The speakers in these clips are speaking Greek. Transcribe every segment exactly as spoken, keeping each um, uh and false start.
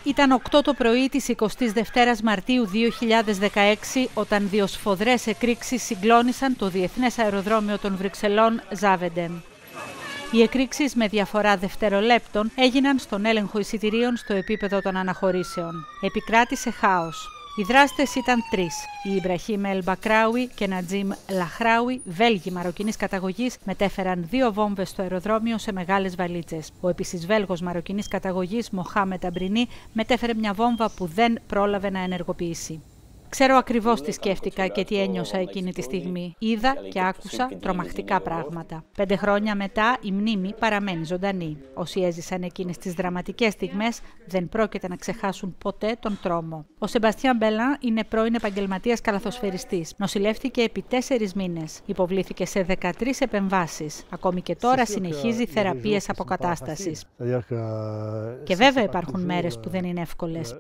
Ήταν οκτώ το πρωί της εικοστής δεύτερης Μαρτίου δύο χιλιάδες δεκαέξι όταν δύο σφοδρές εκρήξεις συγκλώνησαν το Διεθνές Αεροδρόμιο των Βρυξελών Ζάβεντεμ. Οι εκρήξεις με διαφορά δευτερολέπτων έγιναν στον έλεγχο εισιτηρίων στο επίπεδο των αναχωρήσεων. Επικράτησε χάος. Οι δράστες ήταν τρεις. Οι Ιμπραχήμ Ελ Μπακράουι και Νατζίμ Λαχράουι, Βέλγοι μαροκινής καταγωγής, μετέφεραν δύο βόμβες στο αεροδρόμιο σε μεγάλες βαλίτσες. Ο επίσης Βέλγος μαροκινής καταγωγής Μοχάμετ Αμπρινί μετέφερε μια βόμβα που δεν πρόλαβε να ενεργοποιήσει. Ξέρω ακριβώς τι σκέφτηκα και τι ένιωσα εκείνη τη στιγμή. Είδα και άκουσα τρομακτικά πράγματα. Πέντε χρόνια μετά η μνήμη παραμένει ζωντανή. Όσοι έζησαν εκείνες τις δραματικές στιγμές δεν πρόκειται να ξεχάσουν ποτέ τον τρόμο. Ο Σεμπαστιάν Μπελάν είναι πρώην επαγγελματίας καλαθοσφαιριστής. Νοσηλεύτηκε επί τέσσερις μήνες. Υποβλήθηκε σε δεκατρείς επεμβάσεις. Ακόμη και τώρα συνεχίζει θεραπείες αποκατάστασης. Και βέβαια υπάρχουν μέρες που δεν είναι εύκολες.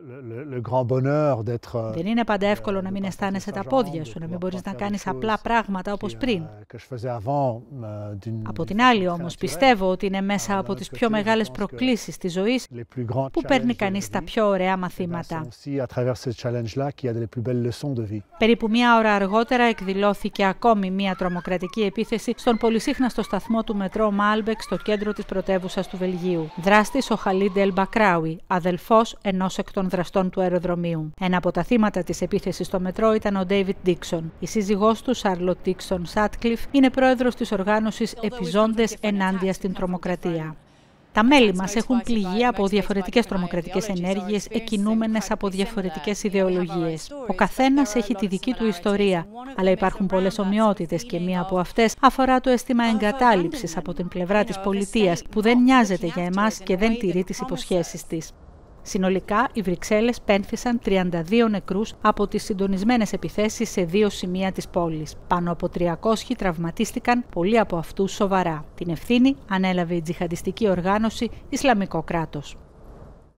Δεν είναι πάντα εύκολο να μην αισθάνεσαι τα πόδια σου, να μην μπορείς να κάνεις απλά πράγματα όπως πριν. Από την άλλη όμως πιστεύω ότι είναι μέσα από τις πιο μεγάλες προκλήσεις της ζωής που παίρνει κανείς τα πιο ωραία μαθήματα. Περίπου μία ώρα αργότερα εκδηλώθηκε ακόμη μία τρομοκρατική επίθεση στον πολυσύχναστο σταθμό του μετρό Μάλμπεκ στο κέντρο της πρωτεύουσας του Βελγίου. Δράστης ο Χαλίντ Ελ Μπακράουι, αδελφός ενός εκ των δραστών του αεροδρομίου. Ένα από τα θύματα της επίθεσης στο μετρό ήταν ο Ντέιβιτ Ντίξον. Η σύζυγός του, Σάρλοτ Ντίξον Σάτκλιφ, είναι πρόεδρος της οργάνωσης Επιζώντες ενάντια στην τρομοκρατία. Τα μέλη μας έχουν πληγεί από διαφορετικές τρομοκρατικές ενέργειες, εκκινούμενες από διαφορετικές ιδεολογίες. Ο καθένας έχει τη δική του ιστορία, αλλά υπάρχουν πολλές ομοιότητες και μία από αυτές αφορά το αίσθημα εγκατάλειψης από την πλευρά της πολιτείας, που δεν νοιάζεται για εμάς και δεν τηρεί τις υποσχέσεις της. Συνολικά, οι Βρυξέλλες πένθησαν τριάντα δύο νεκρούς από τις συντονισμένες επιθέσεις σε δύο σημεία της πόλης. Πάνω από τριακόσιοι τραυματίστηκαν, πολλοί από αυτούς σοβαρά. Την ευθύνη ανέλαβε η τζιχαντιστική οργάνωση Ισλαμικό κράτος.